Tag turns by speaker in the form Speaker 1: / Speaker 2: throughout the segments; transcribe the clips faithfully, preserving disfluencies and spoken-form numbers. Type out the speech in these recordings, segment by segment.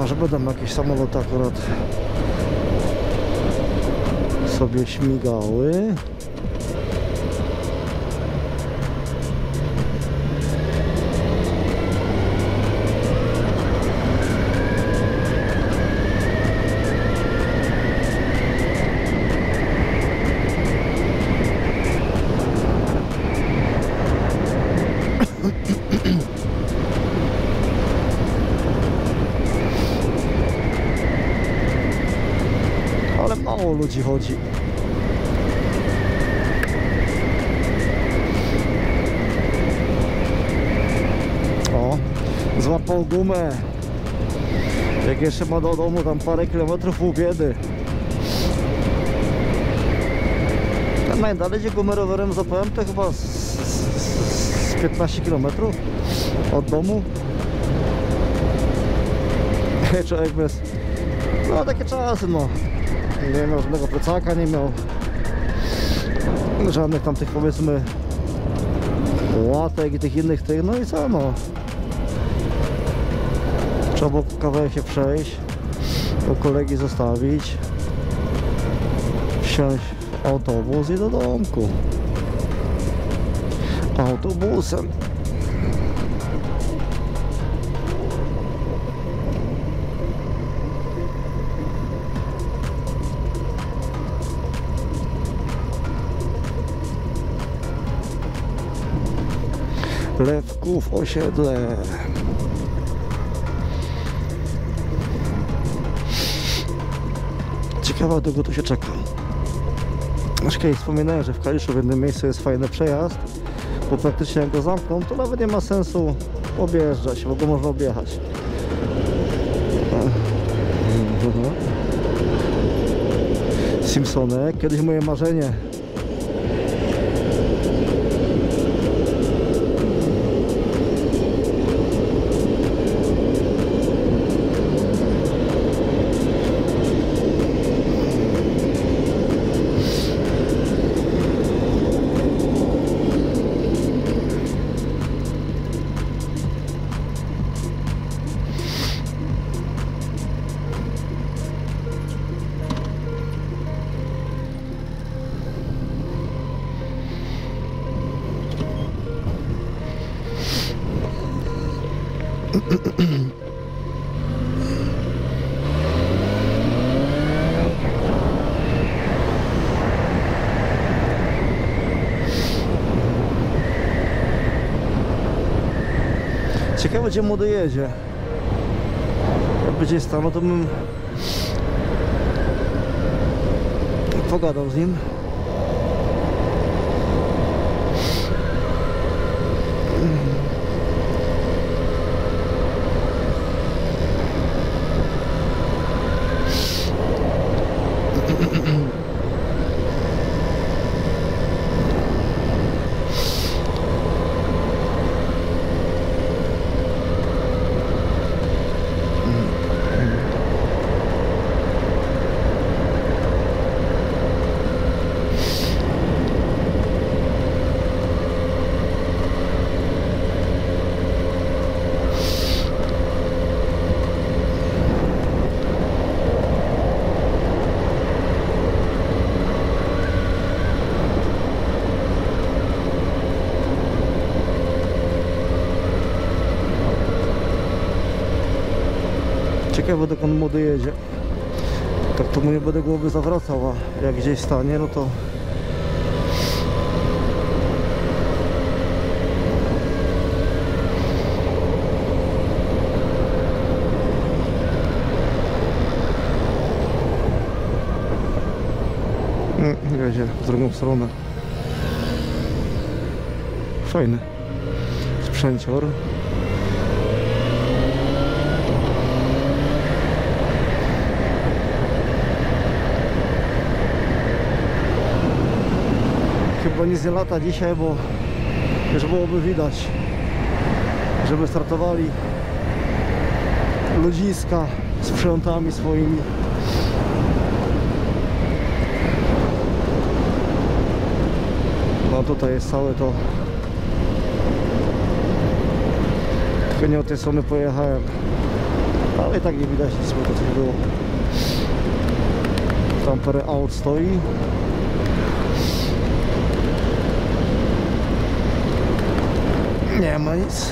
Speaker 1: Może będą jakieś samoloty akurat sobie śmigały. Ale mało ludzi chodzi. O, złapał gumę. Jak jeszcze ma do domu tam parę kilometrów, pół biedy. Najdalej gdzie gumę rowerem złapałem to chyba z, z, z piętnaście kilometrów od domu. Człowiek bez... No takie czasy, no. Nie miał żadnego plecaka, nie miał żadnych tam tych, powiedzmy, łatek i tych innych tych, no i co, no. Trzeba było kawałek się przejść, do kolegi zostawić, wsiąść w autobus i do domku autobusem. Lewków osiedle. Ciekawe, długo tu się czeka. Aż kiedyś wspominałem, że w Kaliszu w jednym miejscu jest fajny przejazd, bo praktycznie jak go zamkną, to nawet nie ma sensu objeżdżać, bo go można objechać. Simpsonek, kiedyś moje marzenie. Ciekawe, gdzie młody jedzie. Jakby gdzieś stanął, to bym pogadał z nim. Ciekawe, dokąd młody jedzie. Tak to mu nie będę głowy zawracał, a jak gdzieś stanie, no to jedzie w drugą stronę. Fajny sprzęcior. Chyba nic nie lata dzisiaj, bo już byłoby widać, żeby startowali ludziska z sprzętami swoimi. No tutaj jest całe to. Tylko nie od tej strony pojechałem. Ale i tak nie widać nic, bo to coś było. Tam parę aut stoi. Nie ma nic.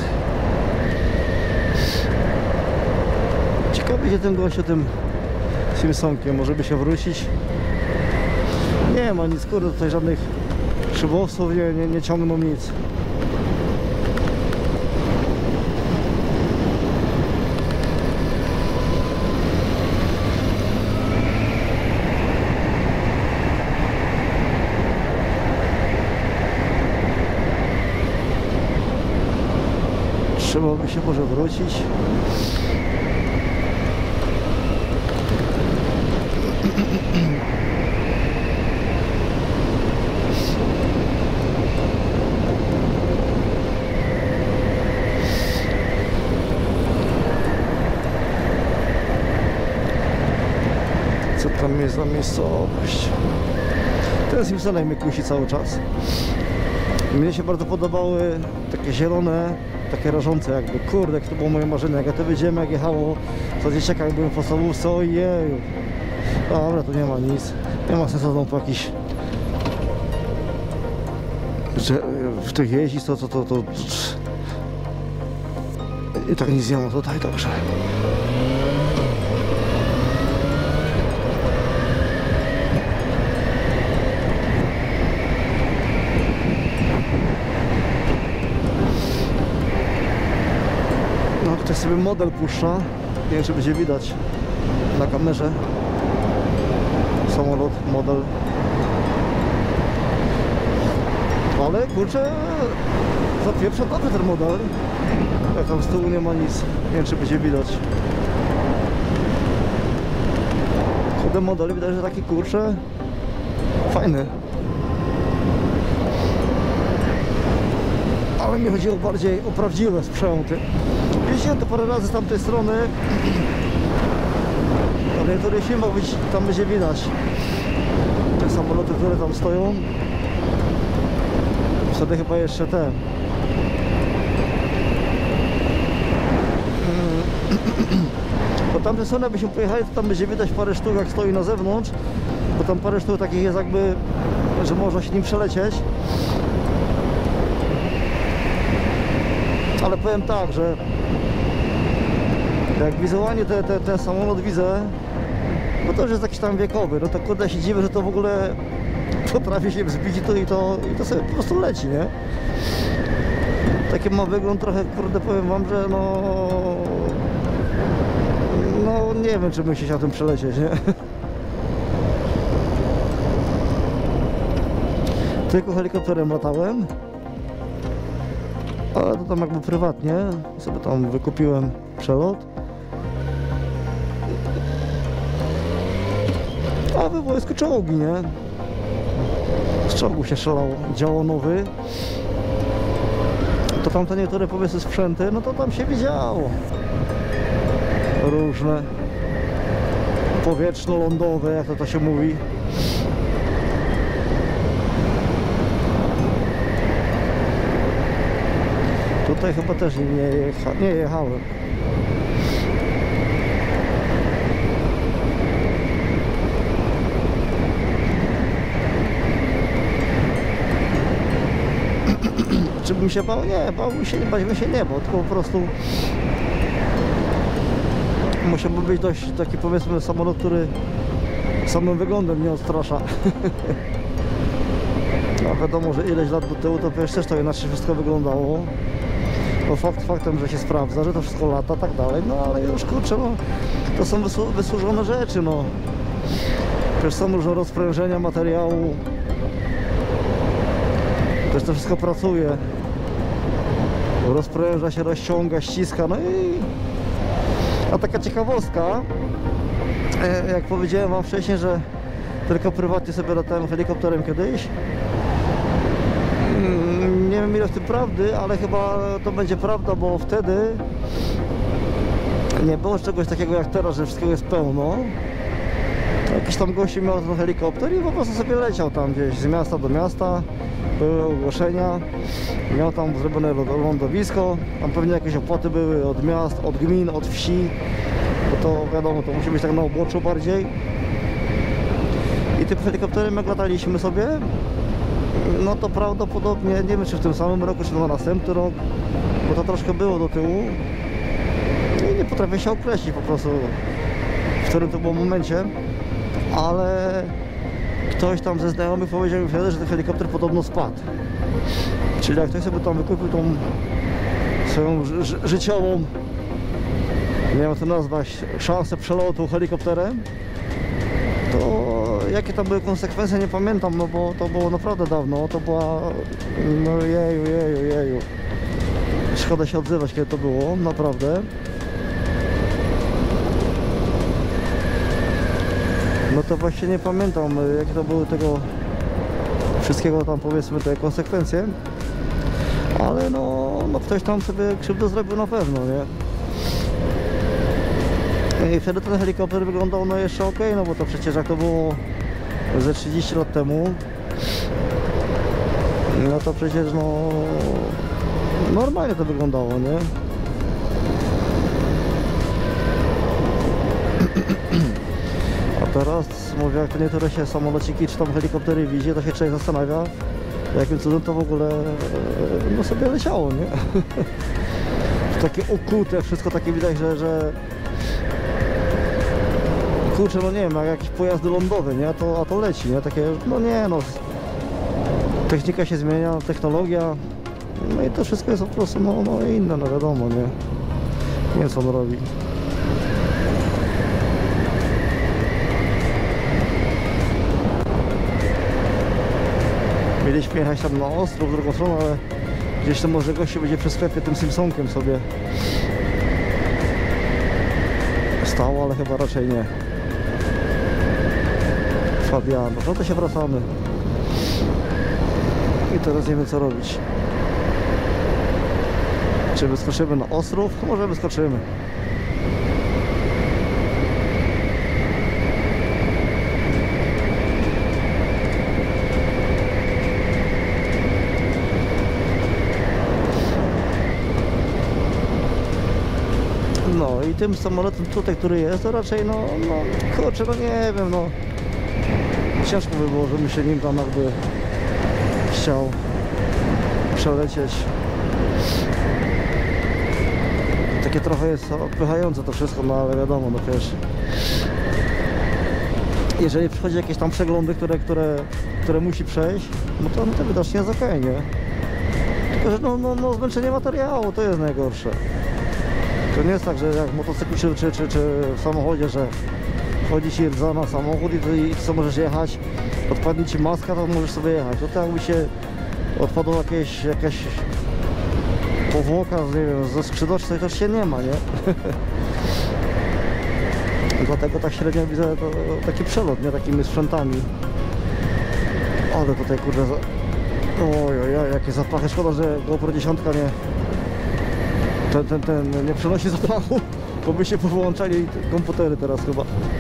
Speaker 1: Ciekawy się ten gościu tym Simpsonkiem, może by się wrócić. Nie ma nic, kurde, tutaj żadnych szybowców nie, nie, nie ciągną nic. Trzeba by się może wrócić. Co tam jest za miejscowość? Ten Simpsonek mnie kusi cały czas. Mnie się bardzo podobały takie zielone, takie rażące jakby, kurde, to było moje marzenie. Jak ja to widziałem, jak jechało za dzieciaka, jak byłem w podstawówce, ojeju. Dobra, tu nie ma nic, nie ma sensu znowu po jakiś, że w tych jeździć, to, to, to, to i tak nic nie ma tutaj, także no, ktoś sobie model puszcza, nie wiem, czy będzie widać na kamerze. Samolot, model. Ale kurczę, za pierwsza dobry ten model. Jak tam z tyłu nie ma nic, nie wiem, czy będzie widać. Ten model widać, że taki, kurczę, fajny. Ale mi chodziło bardziej o prawdziwe sprzęty. Jeździłem to parę razy z tamtej strony. Ale to nie ma być, tam będzie widać te samoloty, które tam stoją. Wtedy chyba jeszcze te. Bo tamte strony byśmy pojechali, to tam będzie widać parę sztuk, jak stoi na zewnątrz. Bo tam parę sztuk takich jest jakby, że można się nim przelecieć. Ale powiem tak, że jak wizualnie te, te, ten samolot widzę, bo to już jest jakiś tam wiekowy, no to kurde się dziwię, że to w ogóle potrafi się wzbić i to, i to, i to sobie po prostu leci, nie? Taki ma wygląd trochę, kurde, powiem wam, że no... No nie wiem, czy bym się chciał tym przelecieć, nie? Tylko helikopterem latałem. Ale to tam jakby prywatnie sobie tam wykupiłem przelot. A we wojsku czołgi, nie? Z czołgu się szalało, działo nowy. To tam te niektóre, powiedzmy, sprzęty, no to tam się widziało. Różne powietrzno-lądowe, jak to, to się mówi. Tutaj chyba też nie, jecha, nie jechałem. Czy bym się bał? Nie, bałbym się, bałbym się nie, bo tylko po prostu musiałby być dość taki, powiedzmy, samolot, który samym wyglądem nie odstrasza. No wiadomo, że ileś lat do tyłu to przecież też to inaczej wszystko wyglądało. Bo fakt faktem, że się sprawdza, że to wszystko lata, tak dalej, no ale już kurczę, no to są wysłu wysłużone rzeczy, no. Przecież są różne rozprężenia materiału. Też to wszystko pracuje. Rozpręża się, rozciąga, ściska, no i... A taka ciekawostka, jak powiedziałem wam wcześniej, że tylko prywatnie sobie latałem helikopterem kiedyś. Nie wiem, ile w tym prawdy, ale chyba to będzie prawda, bo wtedy nie było czegoś takiego jak teraz, że wszystkiego jest pełno. Jakiś tam gościu miał ten helikopter i po prostu sobie leciał tam gdzieś z miasta do miasta. Były ogłoszenia, miał tam zrobione lądowisko, tam pewnie jakieś opłaty były od miast, od gmin, od wsi. to wiadomo, to musi być tak na uboczu bardziej. I tym helikopterem jak lataliśmy sobie, no to prawdopodobnie, nie wiem czy w tym samym roku, czy na następny rok, bo to troszkę było do tyłu i nie potrafię się określić po prostu, w którym to było momencie, ale ktoś tam ze znajomych powiedział mi wtedy, że ten helikopter podobno spadł. Czyli jak ktoś sobie tam wykupił tą swoją ży ży życiową, nie wiem jak to nazwać, szansę przelotu helikopterem, to jakie tam były konsekwencje nie pamiętam, no bo to było naprawdę dawno, to była, no jeju, jeju, jeju. Szkoda się odzywać, kiedy to było, naprawdę. No to właśnie nie pamiętam, jakie to były tego wszystkiego tam, powiedzmy, te konsekwencje. Ale no, no ktoś tam sobie krzywdę zrobił na pewno, nie? I wtedy ten helikopter wyglądał no jeszcze ok, no bo to przecież jak to było ze trzydzieści lat temu, no to przecież no normalnie to wyglądało, nie? A teraz mówię, jak to niektóre się samolociki czy tam helikoptery widzi, to się człowiek zastanawia, jakim cudem to w ogóle no sobie leciało, nie? Takie okute, wszystko takie widać, że, że kurczę, no nie wiem, jak jakieś pojazdy lądowe, nie? A to, a to leci, nie? Takie, no nie, no technika się zmienia, technologia, no i to wszystko jest po prostu, no, no inne, no wiadomo, nie? Nie wiem, co on robi. Mieliśmy jechać tam na ostro, w drugą stronę, ale gdzieś to może gościu będzie przy sklepie tym Simpsonkiem sobie stało, ale chyba raczej nie. Fabiano, no to się wracamy. I teraz nie wiem co robić. Czy wyskoczymy na Ostrów? Może wyskoczymy. No i tym samolotem tutaj, który jest, to raczej no, no kurczę, no nie wiem, no ciężko by było, żebym się nim tam jakby chciał przelecieć. Takie trochę jest odpychające to wszystko, no ale wiadomo, no wiesz, jeżeli przychodzi jakieś tam przeglądy, które, które, które musi przejść, no to, no to widocznie jest okej, nie? Tylko, że no, no, no zmęczenie materiału to jest najgorsze. To nie jest tak, że jak w motocyklu czy, czy, czy, czy w samochodzie, że wchodzi ci rdza na samochód i ty, i ty co możesz jechać, odpadnie ci maska, to możesz sobie jechać. To tak jakby się odpadła jakieś, jakaś powłoka, nie wiem, ze skrzydeł, to już się nie ma, nie? Dlatego tak średnio widzę to, taki przelot, nie? Takimi sprzętami. Ale tutaj kurde, oj, oj, oj, jakie zapachy, szkoda, że GoPro dziesięć nie ten, ten, ten nie przenosi zapachu, bo by się powyłączali komputery teraz chyba.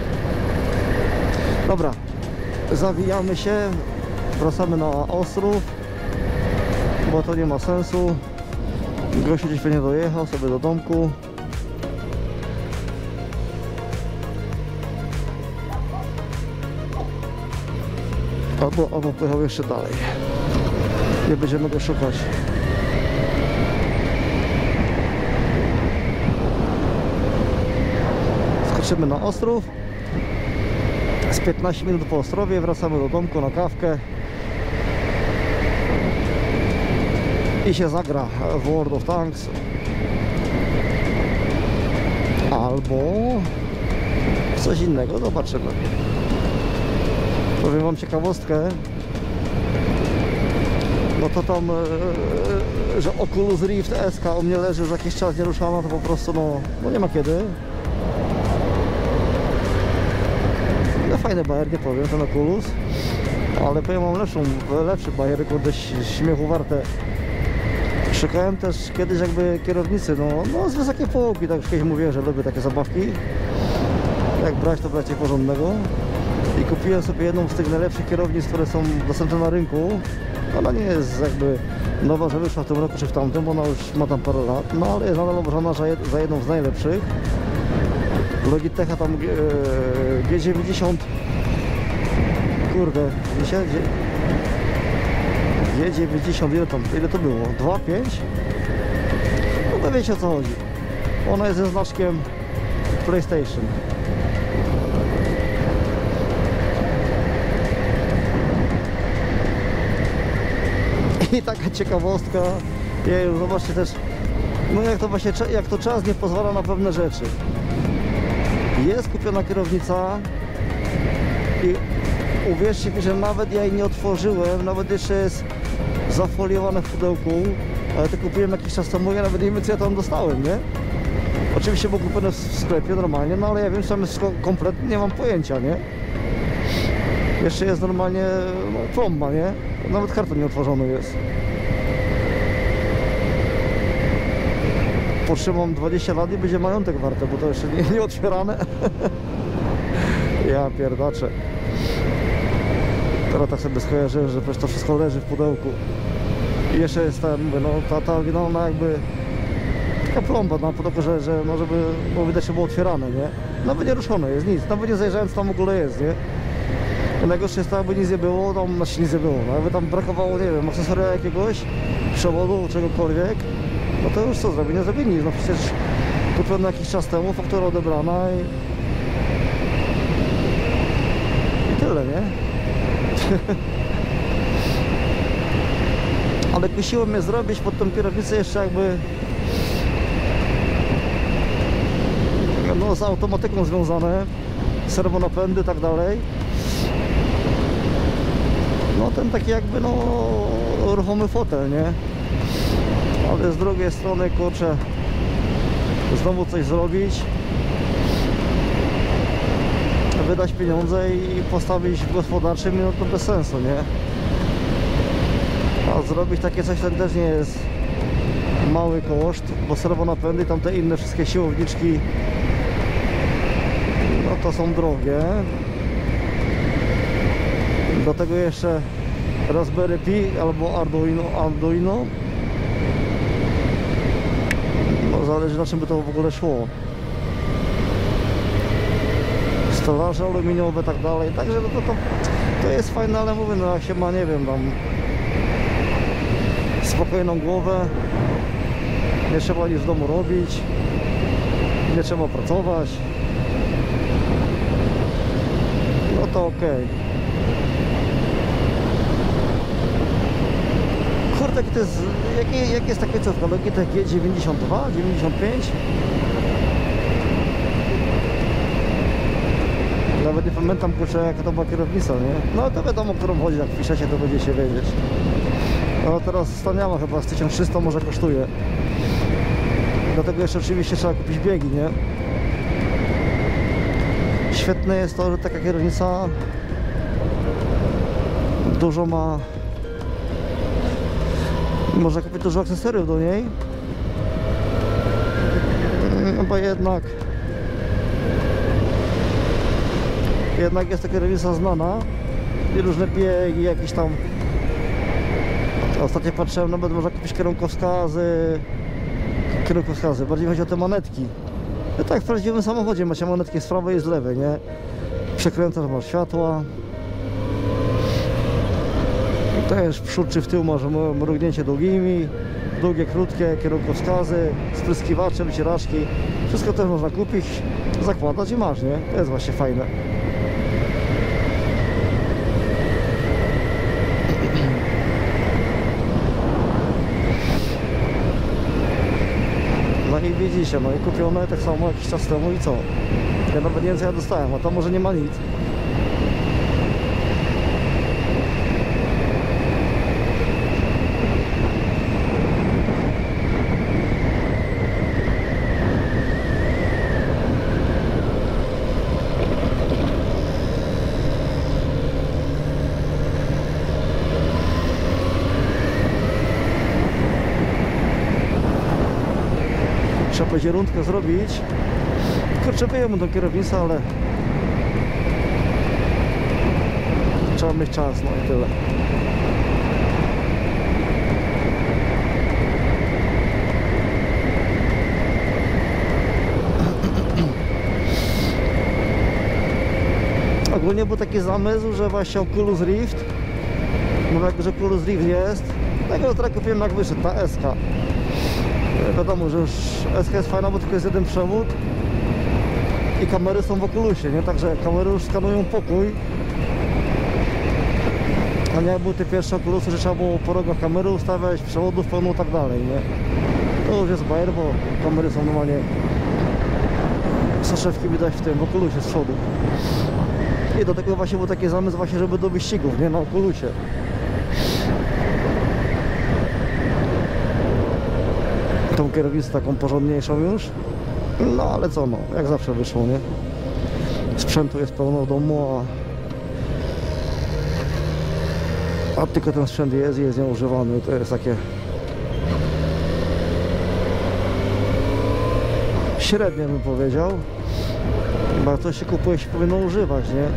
Speaker 1: Dobra, zawijamy się, wracamy na Ostrów, bo to nie ma sensu. Gościu gdzieś nie dojechał sobie do domku. Albo, albo pojechał jeszcze dalej. Nie będziemy go szukać. Skoczymy na Ostrów. Z piętnaście minut po Ostrowie wracamy do domku na kawkę. I się zagra w World of Tanks. Albo coś innego, zobaczymy. Powiem wam ciekawostkę. No to tam, e, że Oculus Rift S K u mnie leży już jakiś czas nieruszana, to po prostu no, no nie ma kiedy. No fajny bajer, nie powiem, ten Oculus. Ale powiem mam lepszą, lepszy bajer, kurde, śmiechu warte. Szukałem też kiedyś jakby kierownicy, no, no z wysokiej półki, tak już kiedyś mówiłem, że lubię takie zabawki. Jak brać, to brać porządnego. I kupiłem sobie jedną z tych najlepszych kierownic, które są dostępne na rynku. Ona nie jest jakby nowa, że wyszła w tym roku czy w tamtym, bo ona już ma tam parę lat, no ale jest nadal uważana za jedną z najlepszych. Logitecha tam e, G dziewięćdziesiąt. Kurde, dzisiaj G dziewięćdziesiąt, ile tam, ile to było? dwa pięć? No to wiecie o co chodzi. Ona jest ze znaczkiem PlayStation. I taka ciekawostka, jeju, zobaczcie też, no jak to właśnie, jak to czas nie pozwala na pewne rzeczy. Jest kupiona kierownica i uwierzcie mi, że nawet ja jej nie otworzyłem, nawet jeszcze jest zafoliowane w pudełku, ale to kupiłem jakiś czas temu, ja nawet nie wiem co ja tam dostałem, nie? Oczywiście było kupione w sklepie normalnie, no ale ja wiem, że tam jest kompletnie, nie mam pojęcia, nie? Jeszcze jest normalnie, no, plomba, nie? Nawet karton nie otworzony jest. Potrzymam dwadzieścia lat i będzie majątek warte, bo to jeszcze nie, nie otwierane. Ja pierdaczę. Teraz tak sobie skojarzyłem, że przecież to wszystko leży w pudełku. I jeszcze jest ta, mówię, no ta, ta oryginalna jakby taka plomba na pudełku, że, że no żeby, bo widać, że było otwierane, nie? Nawet nie ruszone jest, nic, nawet nie zajrzałem, co tam w ogóle jest, nie? I najgorsze jest to, jakby nic nie było, tam znaczy nic nie było, no, jakby tam brakowało, nie wiem, akcesoria jakiegoś, przewodu, czegokolwiek, no to już co zrobię, nie zrobię nic, no przecież kupione jakiś czas temu, faktura odebrana i... i tyle, nie? Ale kusiło mnie zrobić pod tą kierownicę jeszcze jakby no z automatyką związane, serwonapędy i tak dalej. No ten taki jakby no ruchomy fotel, nie? Ale z drugiej strony, kurczę, znowu coś zrobić, wydać pieniądze i postawić w gospodarczym, no to bez sensu, nie? A zrobić takie coś to też nie jest mały koszt, bo serwonapędy i tam te inne wszystkie siłowniczki, no to są drogie. Do tego jeszcze Raspberry Pi albo Arduino, Arduino. No zależy, na czym by to w ogóle szło. Stolarze aluminiowe, tak dalej. Także no to, to, to jest fajne, ale mówię, no jak się ma, nie wiem, tam spokojną głowę, nie trzeba nic w domu robić, nie trzeba pracować, no to okej. Okay. Kurde, to jest, jakie, jakie jest takie cofka? Logitech G dziewięćdziesiąt dwa, dziewięćdziesiąt pięć? Nawet nie pamiętam, kurczę, jaka to była kierownica, nie? No to wiadomo, którą chodzi, jak piszecie, to będziecie wiedzieć. No teraz staniała chyba z tysiąc trzysta może kosztuje. Dlatego jeszcze oczywiście trzeba kupić biegi, nie? Świetne jest to, że taka kierownica dużo ma, można kupić dużo akcesoriów do niej, no bo jednak jednak jest ta kierownica znana i różne biegi, jakieś tam, ostatnio patrzyłem, nawet można kupić kierunkowskazy, kierunkowskazy, bardziej chodzi o te manetki. No tak, w prawdziwym samochodzie macie manetki z prawej i z lewej, nie? Przekręcasz, masz światła. Też przód czy w tył masz mrugnięcie długimi, długie, krótkie, kierunkowskazy, spryskiwacze, wycieraczki. Wszystko też można kupić, zakładać i masz, nie? To jest właśnie fajne. No i widzicie, no i kupione tak samo jakiś czas temu i co? Ja nawet nie wiem, co ja dostałem, a tam może nie ma nic. Trzeba będzie rundkę zrobić. Kurczę, wyjmę tą kierownicę, ale trzeba mieć czas, no i tyle. Ogólnie był taki zamysł, że właśnie Oculus Rift, no jak, że Oculus Rift jest, tego teraz kupiłem jak wyszedł, ta S K. Wiadomo, że już S K jest fajna, bo tylko jest jeden przewód i kamery są w Oculusie, nie? Także kamery już skanują pokój. A nie jak były te pierwsze Oculusy, że trzeba było po rogach kamery ustawiać, przewodów pełno i tak dalej, nie? To już jest bajer, bo kamery są normalnie, soszewki widać w tym, w Oculusie z przodu. I do tego właśnie był taki zamysł właśnie, żeby do wyścigów, nie? Na Oculusie. Tą kierownicę taką porządniejszą już. No ale co, no, jak zawsze wyszło, nie? Sprzętu jest pełno w domu, a, a tylko ten sprzęt jest i jest nieużywany. To jest takie średnie, bym powiedział. Bo coś się kupuje, się powinno używać, nie?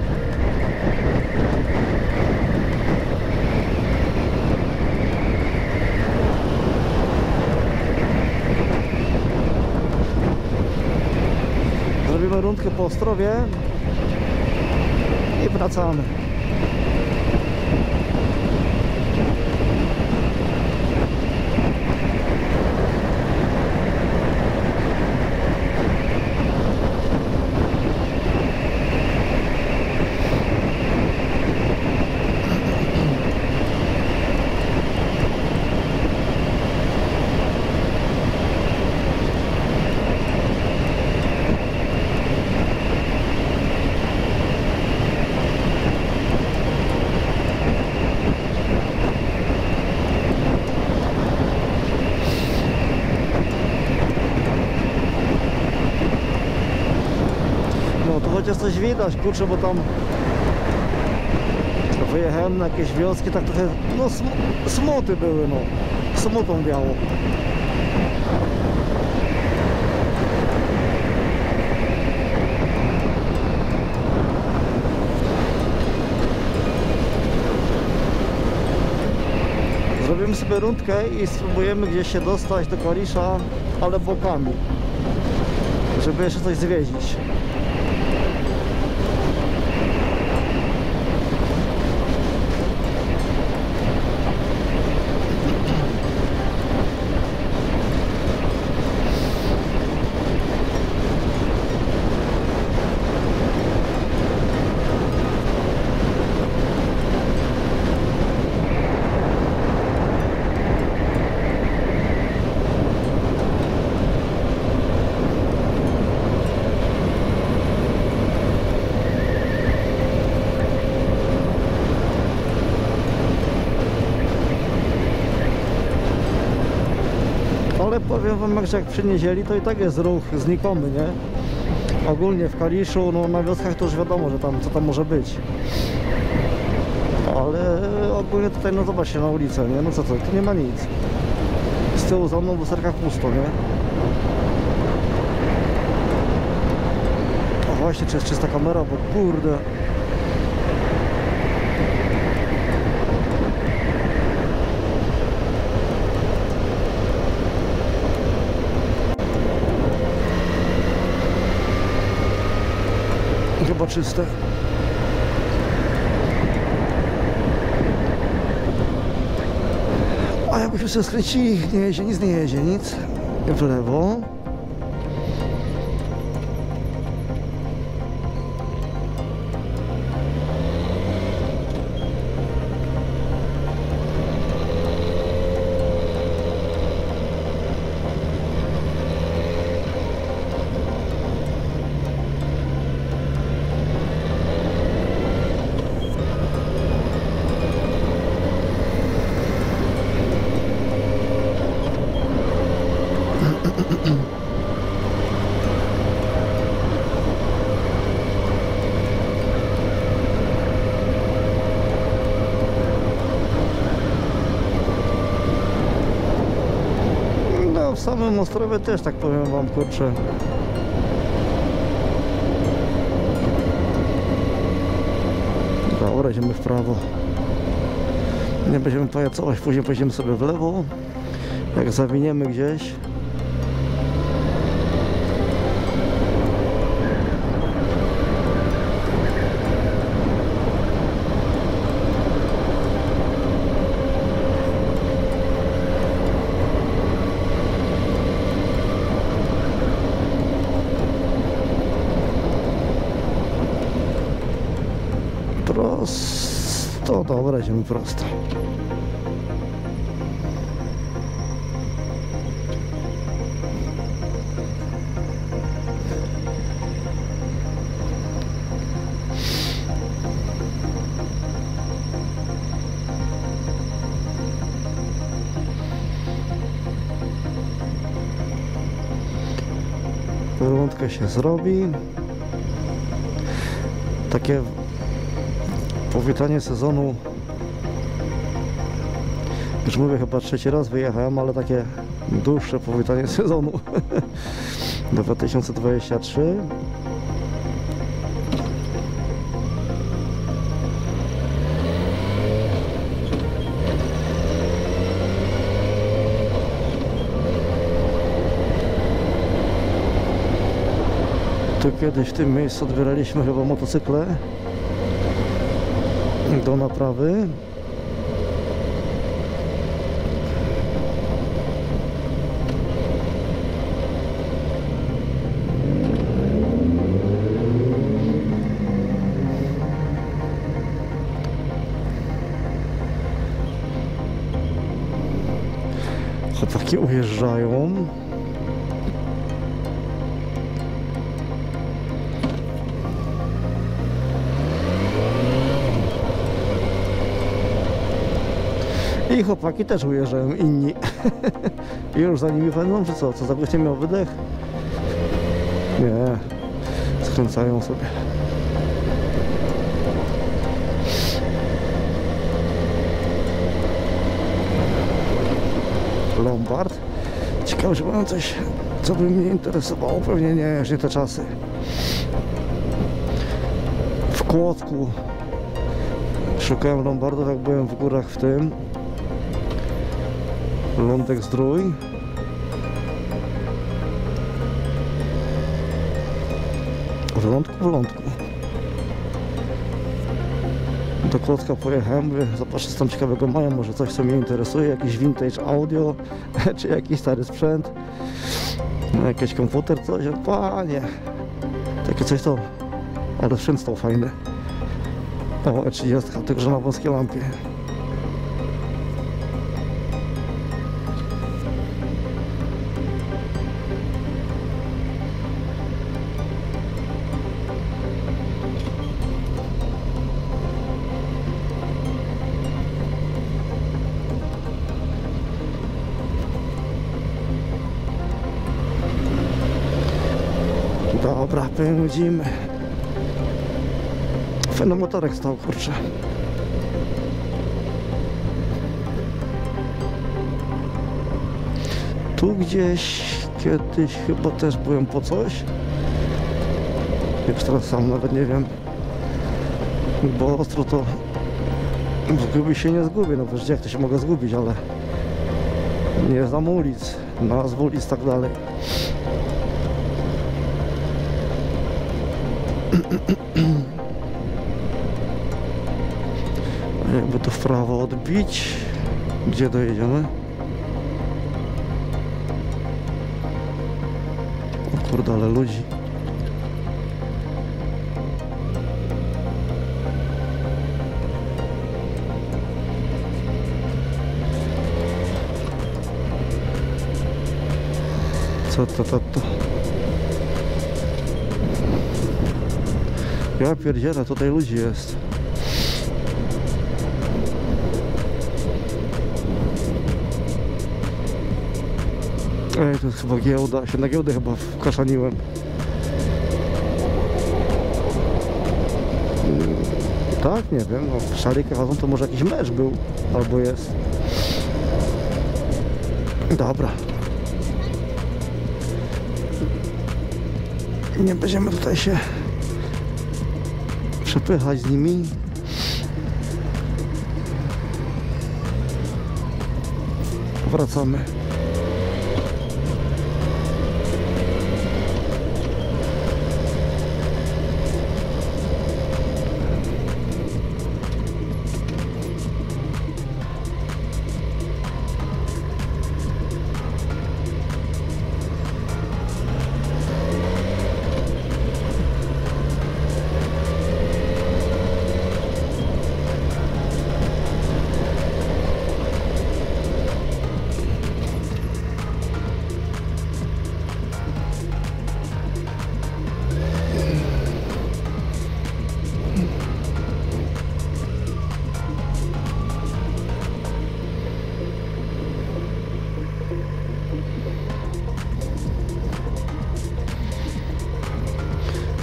Speaker 1: Zrobimy rundkę po Ostrowie i wracamy. Chociaż coś widać, kurczę, bo tam wyjechałem na jakieś wioski, tak trochę, no sm smuty były, no, smutą biało. Zrobimy sobie rundkę i spróbujemy gdzieś się dostać do Kalisza, ale bokami, żeby jeszcze coś zwiedzić. Ale powiem wam, że jak przy niedzieli, to i tak jest ruch znikomy, nie? Ogólnie w Kaliszu, no na wioskach to już wiadomo, że tam, co tam może być. Ale ogólnie tutaj, no zobaczcie na ulicę, nie? No co to, tu nie ma nic. Z tyłu za mną w lusterkach pusto, nie? A właśnie, czy jest czysta kamera, bo kurde. Chyba czyste. A jakbyśmy się skręcili, nie jedzie nic, nie jedzie nic. W lewo. No w samym Ostrowie też tak powiem wam, kurczę. Dobra, idziemy w prawo. Nie będziemy pajacować, później pojedziemy sobie w lewo. Jak zawiniemy gdzieś. dobra, idziemy prosto. Rundkę się zrobi. Takie powitanie sezonu. Już mówię, chyba trzeci raz wyjechałem, ale takie dłuższe powitanie sezonu dwa tysiące dwudziesty trzeci. Tu kiedyś w tym miejscu odbieraliśmy chyba motocykle do naprawy. Chłopaki ujeżdżają. I chłopaki też ujeżdżają, inni. I już za nimi będą, czy co? Co, za gościem miał wydech? Nie. Skręcają sobie. Lombard. Ciekawe, że mają coś, co by mnie interesowało. Pewnie nie, już nie te czasy. W Kłodzku szukałem Lombardów, jak byłem w górach w tym. Lądek Zdrój. W lądku, w lądku. Do Kłodzka pojechałem, mówię, zobaczę, co tam ciekawego mają, może coś, co mnie interesuje, jakiś vintage audio, czy jakiś stary sprzęt, no, jakiś komputer, coś, panie, takie coś to, ale sprzęt stał fajny. O, E trzydzieści, także na wąskiej lampie. Dobra, pędzimy. Fajny motorek stał, kurczę. Tu gdzieś kiedyś chyba też byłem po coś. Już teraz sam nawet nie wiem. Bo ostro to zgubić się nie zgubię. No wiesz, jak to się mogę zgubić, ale nie znam ulic, nazw ulic i tak dalej. Jakby to w prawo odbić, gdzie dojedziemy? O kurde, ale ludzi. Co to, to, to? Ja pierdzielę, tutaj ludzi jest. Ej, to jest chyba giełda, się na giełdę chyba wkaszaniłem. Tak, nie wiem, no w szalik chodzą, to może jakiś mecz był, albo jest. Dobra. Nie będziemy tutaj się przepychać z nimi. Wracamy.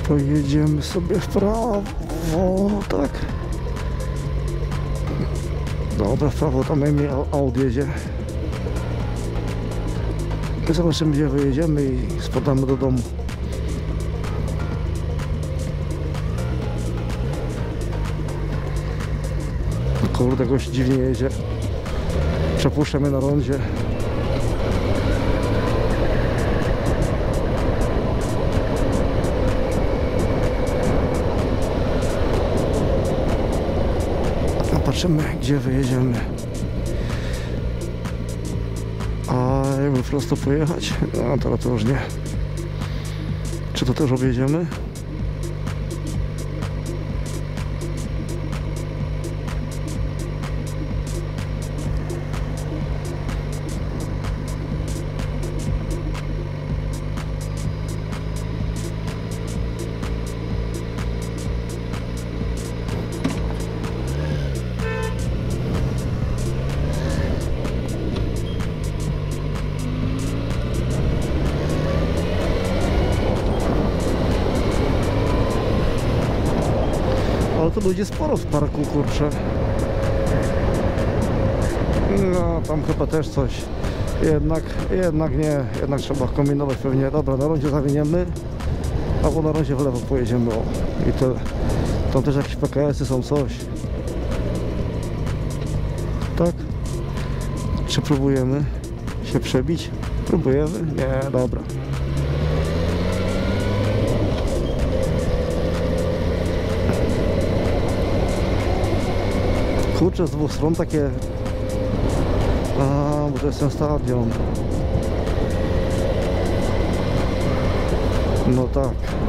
Speaker 1: Pojedziemy sobie w prawo, tak. Dobra, w prawo tam najmniej aut jedzie. Zobaczymy, gdzie wyjedziemy i spadamy do domu. Kurde, gość dziwnie jedzie. Przepuszcza mnie na rondzie. A patrzymy, gdzie wyjedziemy. A jakby prosto pojechać? No teraz to już nie. Czy to też objedziemy? Ale to ludzi sporo w parku, kurczę. No, tam chyba też coś. Jednak, jednak nie, jednak trzeba kombinować pewnie. Dobra, na rondzie zawiniemy, albo na rondzie w lewo pojedziemy, o. I tyle. Tam też jakieś P K S-y są, coś. Tak? Czy próbujemy się przebić? Próbujemy? Nie, dobra. Kurczę, z dwóch stron takie... A, bo to jest ten stadion. No tak.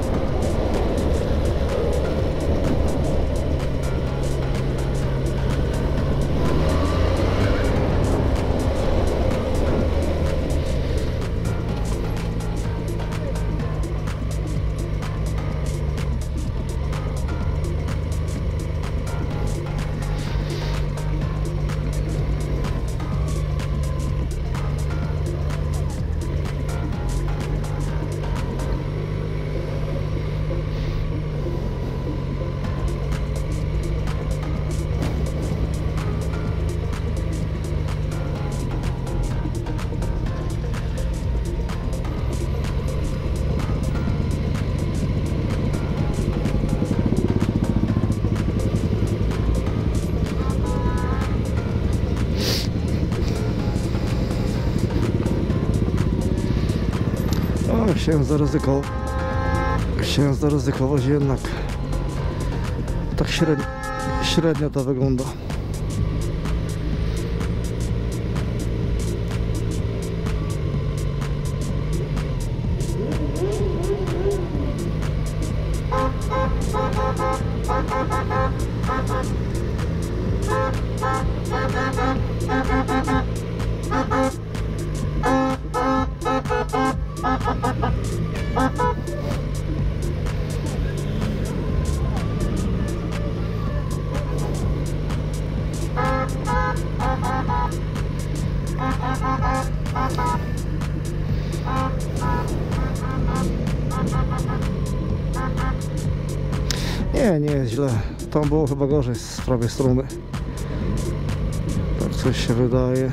Speaker 1: Chciałem zaryzykować, chciałem zaryzykować jednak tak średnio, średnio to wygląda. Nie, nie jest źle. Tam było chyba gorzej z prawej strony. Tak coś się wydaje.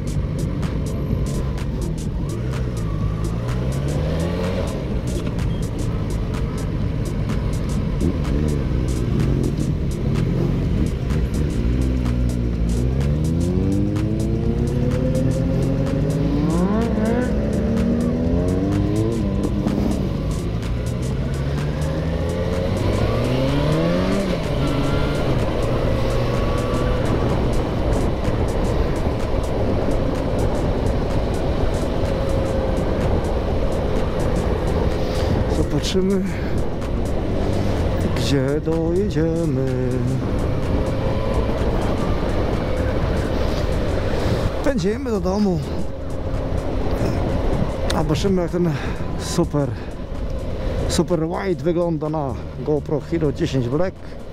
Speaker 1: Zobaczymy, gdzie dojedziemy. Pędzimy do domu. A zobaczymy, jak ten super super wide wygląda na GoPro Hero dziesięć Black.